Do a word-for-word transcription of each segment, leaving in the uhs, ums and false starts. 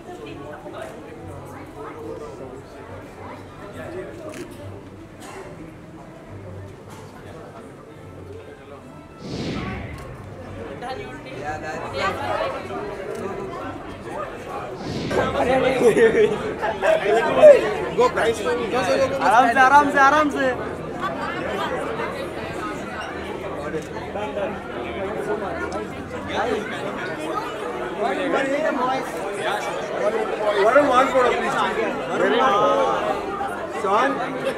Go price. आराम से आराम से आराम से Varun, one photo please. Sean.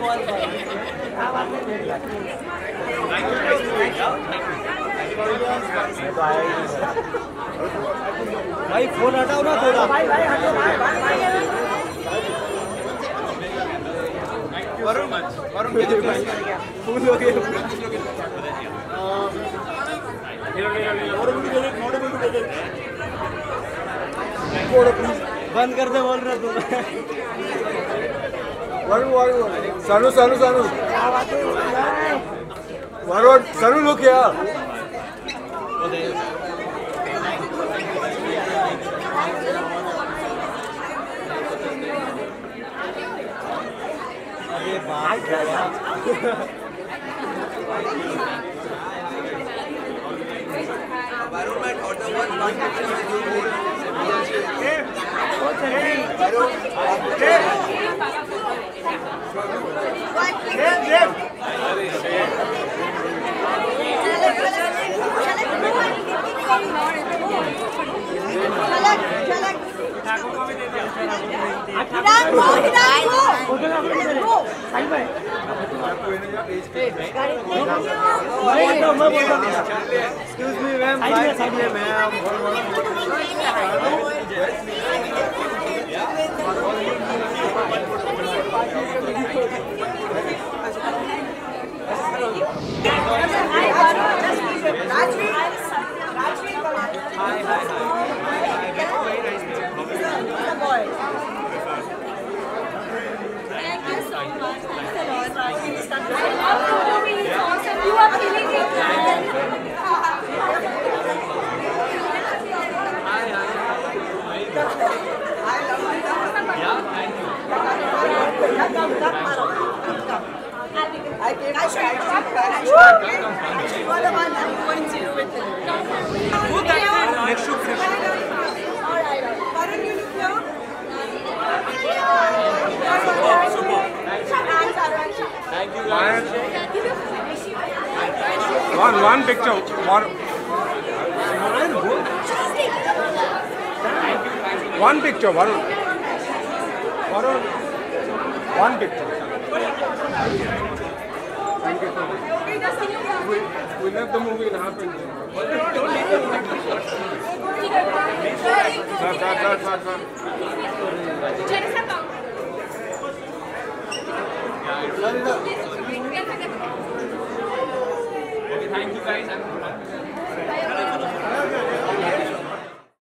भाई फोन हटाओ ना थोड़ा भाई भाई हटो भाई भाई वरुण वरुण के भाई फूल हो गए बंद कर दे बोल रहा तू वरुण वरुण सानू सानू सानू वरुण सानू लो क्या अरे बात क्या Varun, my daughter was one picture with you. Varun, Excuse me, ma'am. Side में ma'am. Hi, hi, hi. Thank you so much. Thanks a lot. I love you. It's awesome. You are killing it. Yeah, thank you. I came I should come back. You are the one I'm going to with it. Next shoot. Alright. Varun, you look here. Thank you guys. one one picture one one picture Varun Varun one picture we, we left the movie it happened sir sir sir sir sir Jennifer, come.